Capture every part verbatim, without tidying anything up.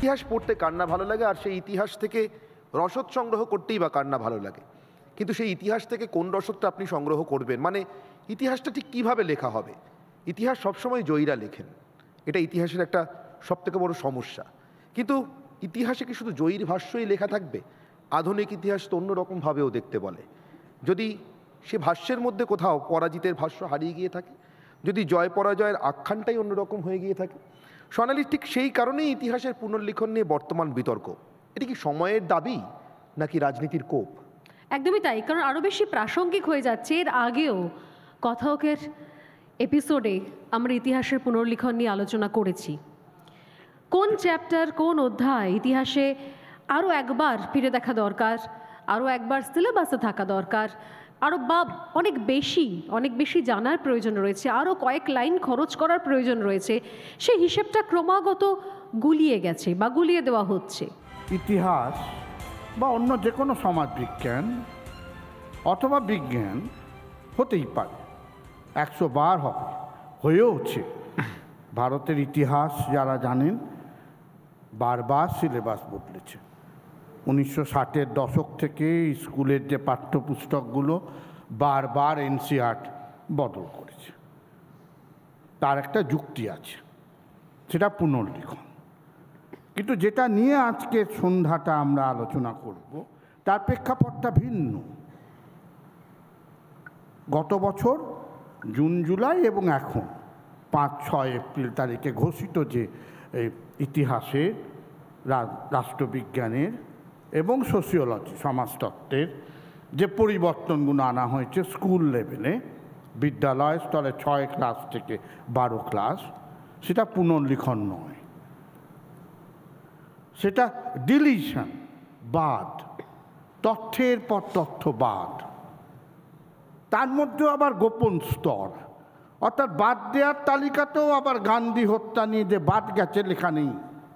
ইতিহাস পড়তে কার না ভালো লাগে, আর সেই ইতিহাস থেকে রসদ সংগ্রহ করতেই বা কার না ভালো লাগে। কিন্তু সেই ইতিহাস থেকে কোন রসদটা আপনি সংগ্রহ করবেন, মানে ইতিহাসটা ঠিক কীভাবে লেখা হবে। ইতিহাস সবসময় জয়ীরা লেখেন, এটা ইতিহাসের একটা সবথেকে বড় সমস্যা। কিন্তু ইতিহাসে কি শুধু জয়ীর ভাষ্যই লেখা থাকবে? আধুনিক ইতিহাস তো অন্যরকমভাবেও দেখতে বলে। যদি সে ভাষ্যের মধ্যে কোথাও পরাজিতের ভাষ্য হারিয়ে গিয়ে থাকে, যদি জয় পরাজয়ের আখ্যানটাই অন্যরকম হয়ে গিয়ে থাকে। সোনালি, ঠিক সেই কারণেই ইতিহাসের পুনর্লিখন নিয়ে বর্তমান বিতর্ক। এটা কি সময়ের দাবি নাকি রাজনীতির কোপ? একদমই তাই, কারণ আরও বেশি প্রাসঙ্গিক হয়ে যাচ্ছে। এর আগেও কথাকের এপিসোডে আমরা ইতিহাসের পুনর্লিখন নিয়ে আলোচনা করেছি। কোন চ্যাপ্টার, কোন অধ্যায় ইতিহাসে আরও একবার ফিরে দেখা দরকার, আরও একবার সিলেবাসে থাকা দরকার, আরও বা অনেক বেশি অনেক বেশি জানার প্রয়োজন রয়েছে, আরও কয়েক লাইন খরচ করার প্রয়োজন রয়েছে, সেই হিসেবটা ক্রমাগত গুলিয়ে গেছে বা গুলিয়ে দেওয়া হচ্ছে। ইতিহাস বা অন্য যে কোনো সমাজবিজ্ঞান অথবা বিজ্ঞান হতেই পারে, একশো বার হবে, হয়েওছে। ভারতের ইতিহাস যারা জানেন, বারবার সিলেবাস বদলেছে। উনিশশো ষাটের দশক থেকে স্কুলের যে পাঠ্যপুস্তকগুলো বারবার এনসিআরটি বদল করেছে। তার একটা যুক্তি আছে, সেটা পুনর্লিখন। কিন্তু যেটা নিয়ে আজকে সন্ধ্যাটা আমরা আলোচনা করব, তার প্রেক্ষাপটটা ভিন্ন। গত বছর জুন জুলাই এবং এখন পাঁচ ছয় এপ্রিল তারিখে ঘোষিত যে ইতিহাসের, রাষ্ট্রবিজ্ঞানের এবং সোশিওলজি সমাজতত্ত্বের যে পরিবর্তনগুলো আনা হয়েছে স্কুল লেভেলে, বিদ্যালয় স্তরে ছয় ক্লাস থেকে বারো ক্লাস, সেটা পুনর্লিখন নয়, সেটা ডিলিশন, বাদ, তথ্যের পর তথ্য বাদ। তার মধ্যেও আবার গোপন স্তর, অর্থাৎ বাদ দেওয়ার তালিকাতেও আবার গান্ধী হত্যা নিয়ে যে বাদ গেছে লেখা নেই।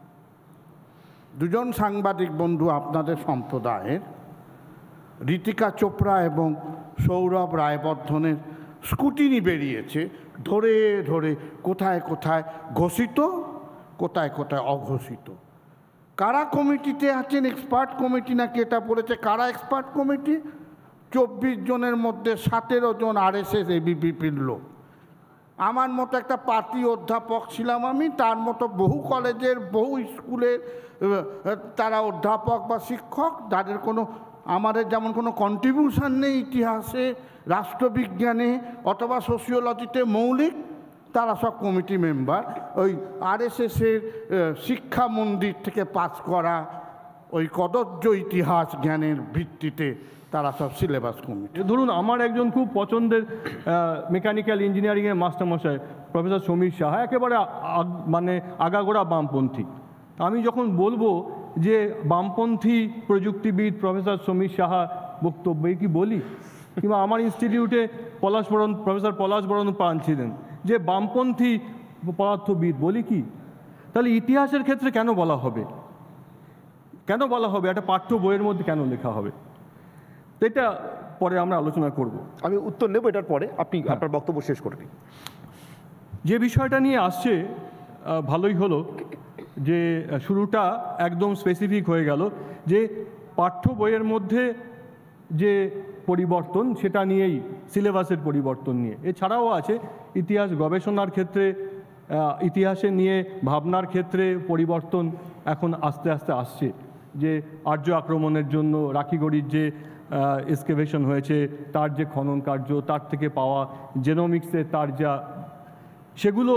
দুজন সাংবাদিক বন্ধু আপনাদের সম্প্রদায়ের, ঋতিকা চোপড়া এবং সৌরভ রায়বর্ধনের স্কুটিনি বেরিয়েছে, ধরে ধরে কোথায় কোথায় ঘোষিত, কোথায় কোথায় অঘোষিত। কারা কমিটিতে আছেন, এক্সপার্ট কমিটি নাকি এটা বলেছে। কারা এক্সপার্ট কমিটি? চব্বিশ জনের মধ্যে সতেরো জন আরএসএস এবিভিপির লোক। আমার মতো একটা পার্টি অধ্যাপক ছিলাম আমি, তার মতো বহু কলেজের বহু স্কুলের তারা অধ্যাপক বা শিক্ষক, যাদের কোনো আমাদের যেমন কোনো কন্ট্রিবিউশন নেই ইতিহাসে, রাষ্ট্রবিজ্ঞানে অথবা সোশিওলজিতে মৌলিক, তারা সব কমিটি মেম্বার। ওই আরএসএসের শিক্ষা মন্দির থেকে পাস করা ওই কদর্য ইতিহাস জ্ঞানের ভিত্তিতে তারা সব সিলেবাস কমিটি। ধরুন, আমার একজন খুব পছন্দের মেকানিক্যাল ইঞ্জিনিয়ারিংয়ের মাস্টারমশাই প্রফেসর সমীর সাহা, একেবারে মানে আগাগোড়া বামপন্থী। আমি যখন বলবো যে বামপন্থী প্রযুক্তিবিদ প্রফেসর সমীর সাহা বক্তব্যে কি বলি, কিংবা আমার ইনস্টিটিউটে পলাশ বরণ প্রফেসর পলাশ বরণ পান ছিলেন যে বামপন্থী পদার্থবিদ, বলি কি? তাহলে ইতিহাসের ক্ষেত্রে কেন বলা হবে, কেন বলা হবে, একটা পাঠ্য বইয়ের মধ্যে কেন লেখা হবে? এটা পরে আমরা আলোচনা করব। আমি উত্তর নেব এটার পরে, আপনি আপনার বক্তব্য শেষ করে দিন। যে বিষয়টা নিয়ে আসছে, ভালোই হলো যে শুরুটা একদম স্পেসিফিক হয়ে গেল, যে পাঠ্য বইয়ের মধ্যে যে পরিবর্তন সেটা নিয়েই, সিলেবাসের পরিবর্তন নিয়ে। এছাড়াও আছে ইতিহাস গবেষণার ক্ষেত্রে, ইতিহাসে নিয়ে ভাবনার ক্ষেত্রে পরিবর্তন এখন আস্তে আস্তে আসছে। যে আর্য আক্রমণের জন্য রাখিগড়ির যে এক্সকেভেশন হয়েছে, তার যে খনন কার্য, তার থেকে পাওয়া জেনোমিক্সের তার যা, সেগুলো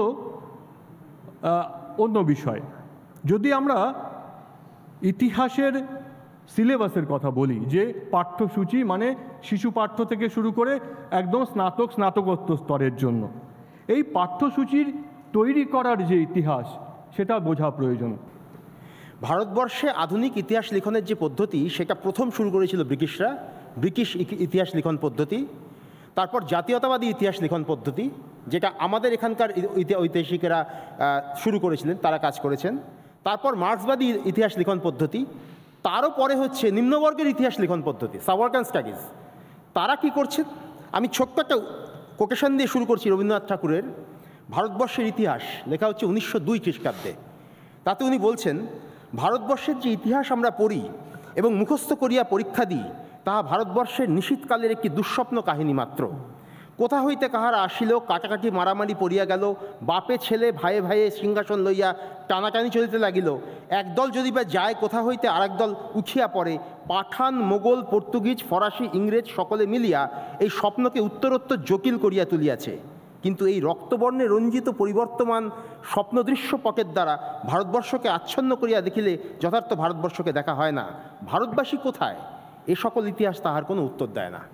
অন্য বিষয়। যদি আমরা ইতিহাসের সিলেবাসের কথা বলি, যে পাঠ্যসূচি মানে শিশু পাঠ্য থেকে শুরু করে একদম স্নাতক স্নাতকোত্তর স্তরের জন্য, এই পাঠ্যসূচির তৈরি করার যে ইতিহাস, সেটা বোঝা প্রয়োজন। ভারতবর্ষে আধুনিক ইতিহাস লিখনের যে পদ্ধতি, সেটা প্রথম শুরু করেছিল ব্রিটিশরা, ব্রিটিশ ইতিহাস লিখন পদ্ধতি। তারপর জাতীয়তাবাদী ইতিহাস লিখন পদ্ধতি, যেটা আমাদের এখানকার ঐতিহাসিকেরা শুরু করেছিলেন, তারা কাজ করেছেন। তারপর মার্ক্সবাদী ইতিহাস লিখন পদ্ধতি, তারও পরে হচ্ছে নিম্নবর্গের ইতিহাস লিখন পদ্ধতি, সাবঅর্গান স্টাডিজ। তারা কি করছে, আমি ছোট্ট একটা কোটেশন দিয়ে শুরু করছি রবীন্দ্রনাথ ঠাকুরের ভারতবর্ষের ইতিহাস, লেখা হচ্ছে উনিশশো দুই খ্রিস্টাব্দে। তাতে উনি বলছেন, ভারতবর্ষের যে ইতিহাস আমরা পড়ি এবং মুখস্থ করিয়া পরীক্ষা দিই, তাহা ভারতবর্ষের নিশীথকালের একটি দুঃস্বপ্ন কাহিনী মাত্র। কোথা হইতে কাহারা আসিল, কাটাকাটি মারামারি পড়িয়া গেল, বাপে ছেলে ভাইয়ে ভাইয়ে সিংহাসন লইয়া টানাটানি চলিতে লাগিল। একদল যদি বা যায়, কোথা হইতে আরেক দল উঠিয়া পড়ে, পাঠান, মোগল, পর্তুগিজ, ফরাসি, ইংরেজ সকলে মিলিয়া এই স্বপ্নকে উত্তরোত্তর জটিল করিয়া তুলিয়াছে। কিন্তু এই রক্তবর্ণে রঞ্জিত পরিবর্তমান স্বপ্নদৃশ্য পকের দ্বারা ভারতবর্ষকে আচ্ছন্ন করিয়া দেখিলে যথার্থ ভারতবর্ষকে দেখা হয় না। ভারতবাসী কোথায়, এ সকল ইতিহাস তাহার কোনো উত্তর দেয় না।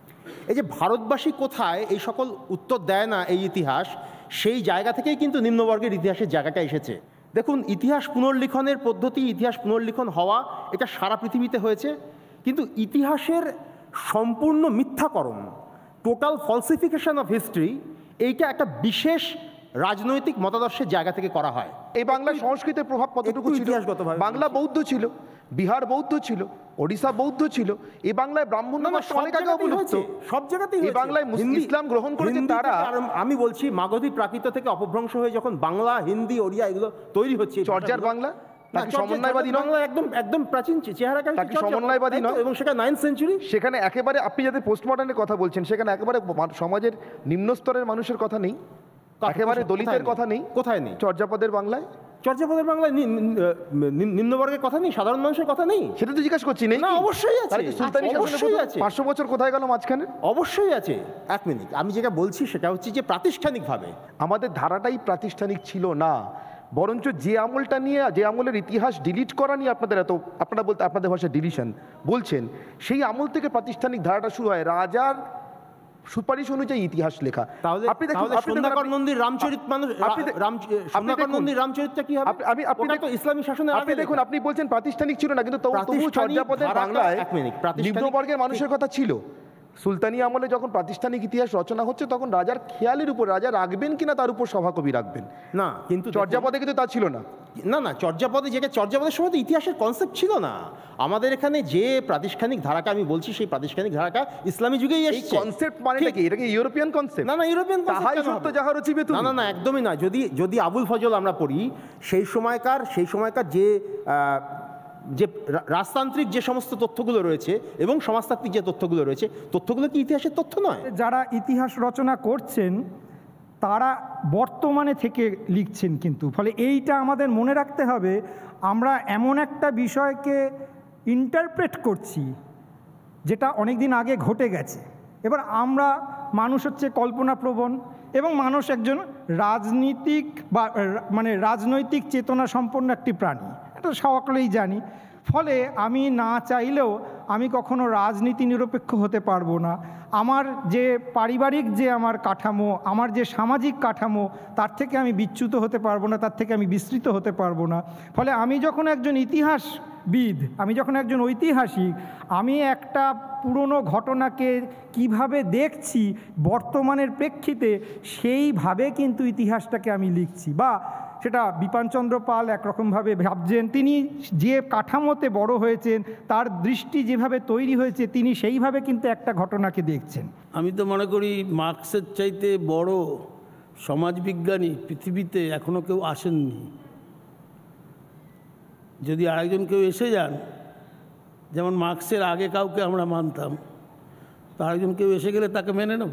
এই যে ভারতবাসী কোথায় এই সকল উত্তর দেয় না এই ইতিহাস, সেই জায়গা থেকেই কিন্তু নিম্নবর্গের ইতিহাসের জায়গাটা এসেছে। দেখুন, ইতিহাস পুনর্লিখনের পদ্ধতি, ইতিহাস পুনর্লিখন হওয়া এটা সারা পৃথিবীতে হয়েছে, কিন্তু ইতিহাসের সম্পূর্ণ মিথ্যাকরণ, টোটাল ফলসিফিকেশন অফ হিস্ট্রি, এইটা একটা বিশেষ রাজনৈতিক মতাদর্শের জায়গা থেকে করা হয়। এই বাংলা সংস্কৃতের প্রভাব কতটুকু ছিল? ইতিহাসগতভাবে বাংলা বৌদ্ধ ছিল, বিহার বৌদ্ধ ছিল, ওড়িশা বৌদ্ধ ছিল, এই বাংলায় ব্রাহ্মণ অনেক আগে অবলুপ্ত, সব জায়গাতেই এই বাংলায় ইসলাম গ্রহণ করেছে তারা। আমি বলছি মাগধী প্রাকৃত থেকে অপভ্রংশ হয়ে যখন বাংলা, হিন্দি, ওড়িয়া এগুলো তৈরি হচ্ছে, চর্যার বাংলা নাকি সমন্বয়বাদী নয়? বাংলা একদম একদম প্রাচীন চেহারা, নাকি সমন্বয়বাদী নয়? এবং সেটা নাইন্থ সেঞ্চুরি। সেখানে একেবারে আপনি যাদের পোস্টমডার্নের কথা বলছেন, সেখানে একেবারে সমাজের নিম্ন স্তরের মানুষের কথা নেই, একেবারে দলিতের কথা নেই। কোথায় নেই? চর্যাপদের বাংলায়, চর্যাপদের বাংলায় নিম্নবর্গের কথা নেই, সাধারণ মানুষের কথা নেই। সেটা তো জিজ্ঞাসা করছি। নেই? না, অবশ্যই আছে। সুলতানি শাসনের আছে। পাঁচশো বছর কোথায় গেল মাঝখানে? অবশ্যই আছে। এক মিনিট, আমি যেটা বলছি সেটা হচ্ছে যে প্রাতিষ্ঠানিকভাবে আমাদের ধারাটাই প্রাতিষ্ঠানিক ছিল না, বরঞ্চ যে আমলটা নিয়ে, যে আমলের ইতিহাস ডিলিট করা নিয়ে আপনাদের এত, আপনারা বলতে আপনাদের ভাষায় ডিলিশন বলছেন, সেই আমল থেকে প্রাতিষ্ঠানিক ধারাটা শুরু হয়। রাজার সুপারিশ অনুযায়ী ইতিহাস লেখা। আপনি দেখুন, সুন্দরকার নন্দীর রামচরিত মানুষ, সুন্দরকার নন্দীর রামচরিতটা কি হবে? আমি আপনি তো ইসলামী শাসনের আপনি দেখুন, আপনি বলছেন প্রাতিষ্ঠানিক ছিল না, কিন্তু তবু চর্যাপদের বাংলায় নিম্নবর্গের মানুষের কথা ছিল। সুলতানি আমলে যখন প্রাতিষ্ঠানিক ইতিহাস রচনা হচ্ছে, তখন রাজার খেয়ালের উপর, রাজা রাখবেন কিনা তার উপর সভাকবি রাখবেন না, কিন্তু চর্যাপদে কিন্তু তা ছিল না। না না চর্যাপদে, যেটা চর্যাপদের সময় তো ইতিহাসের কনসেপ্ট ছিল না। আমাদের এখানে যে প্রাতিষ্ঠানিক ধারাটা আমি বলছি, সেই প্রাতিষ্ঠানিক ধারাটা ইসলামী যুগেই এসেছে। কনসেপ্ট মানে কি? এটা কি ইউরোপিয়ান কনসেপ্ট? না না, ইউরোপিয়ান তাহাই সত্য যাহা রচিবে তুমি। না না না, একদমই না। যদি যদি আবুল ফজল আমরা পড়ি, সেই সময়কার সেই সময়কার যে যে রাজতান্ত্রিক যে সমস্ত তথ্যগুলো রয়েছে এবং সমাজতাত্ত্বিক যে তথ্যগুলো রয়েছে, তথ্যগুলো কি ইতিহাসের তথ্য নয়? যারা ইতিহাস রচনা করছেন তারা বর্তমানে থেকে লিখছেন, কিন্তু ফলে এইটা আমাদের মনে রাখতে হবে, আমরা এমন একটা বিষয়কে ইন্টারপ্রেট করছি যেটা অনেক দিন আগে ঘটে গেছে। এবার আমরা, মানুষ হচ্ছে কল্পনাপ্রবণ এবং মানুষ একজন রাজনীতিক বা মানে রাজনৈতিক চেতনা সম্পন্ন একটি প্রাণী, এটা সকলেই জানি। ফলে আমি না চাইলেও আমি কখনো রাজনীতি নিরপেক্ষ হতে পারবো না। আমার যে পারিবারিক যে আমার কাঠামো, আমার যে সামাজিক কাঠামো, তার থেকে আমি বিচ্যুত হতে পারবো না, তার থেকে আমি বিস্তৃত হতে পারবো না। ফলে আমি যখন একজন ইতিহাসবিদ, আমি যখন একজন ঐতিহাসিক, আমি একটা পুরনো ঘটনাকে কিভাবে দেখছি বর্তমানের প্রেক্ষিতে, সেইভাবে কিন্তু ইতিহাসটাকে আমি লিখছি। বা সেটা বিপিনচন্দ্র পাল একরকমভাবে ভাবছেন, তিনি যে কাঠামোতে বড় হয়েছেন, তার দৃষ্টি যেভাবে তৈরি হয়েছে, তিনি সেইভাবে কিন্তু একটা ঘটনাকে দেখছেন। আমি তো মনে করি মার্কসের চাইতে বড় সমাজবিজ্ঞানী পৃথিবীতে এখনও কেউ আসেননি। যদি আরেকজন কেউ এসে যান, যেমন মার্কসের আগে কাউকে আমরা মানতাম, তো আরেকজন কেউ এসে গেলে তাকে মেনে নেব।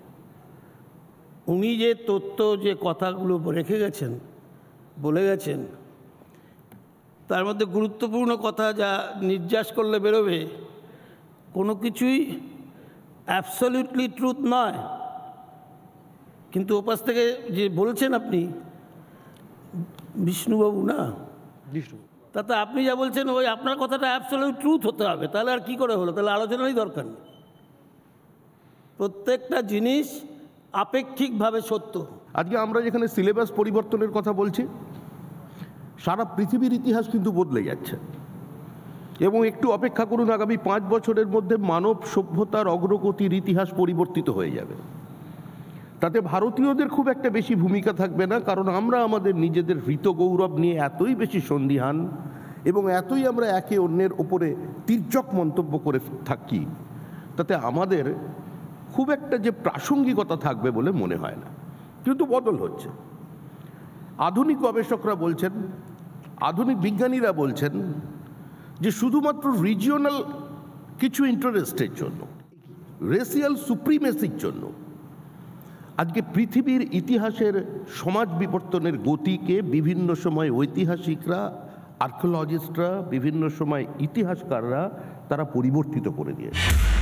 উনি যে তথ্য, যে কথাগুলো রেখে গেছেন, বলে গেছেন, তার মধ্যে গুরুত্বপূর্ণ কথা যা নির্যাস করলে বেরোবে, কোনো কিছুই অ্যাবসলিউটলি ট্রুথ নয়। কিন্তু ওপাশ থেকে যে বলছেন আপনি, বিষ্ণুবাবু না, বিষ্ণু, তাতে আপনি যা বলছেন ওই আপনার কথাটা অ্যাবসলিউট ট্রুথ হতে হবে, তাহলে আর কি করে হলো? তাহলে আলোচনারই দরকার নেই। প্রত্যেকটা জিনিস আপেক্ষিকভাবে সত্য। আজকে আমরা যেখানে সিলেবাস পরিবর্তনের কথা বলছি, সারা পৃথিবীর ইতিহাস কিন্তু বদলে যাচ্ছে, এবং একটু অপেক্ষা করুন, আগামী পাঁচ বছরের মধ্যে মানব সভ্যতার অগ্রগতির ইতিহাস পরিবর্তিত হয়ে যাবে। তাতে ভারতীয়দের খুব একটা বেশি ভূমিকা থাকবে না, কারণ আমরা আমাদের নিজেদের হৃত গৌরব নিয়ে এতই বেশি সন্দিহান এবং এতই আমরা একে অন্যের ওপরে তির্যক মন্তব্য করে থাকি, তাতে আমাদের খুব একটা যে প্রাসঙ্গিকতা থাকবে বলে মনে হয় না। কিন্তু বদল হচ্ছে। আধুনিক গবেষকরা বলছেন আধুনিক বিজ্ঞানীরা বলছেন যে শুধুমাত্র রিজিওনাল কিছু ইন্টারেস্টের জন্য, রেসিয়াল সুপ্রিমেসির জন্য আজকে পৃথিবীর ইতিহাসের সমাজ বিবর্তনের গতিকে বিভিন্ন সময় ঐতিহাসিকরা, আর্কিওলজিস্টরা, বিভিন্ন সময় ইতিহাসকাররা তারা পরিবর্তিত করে দিয়েছে।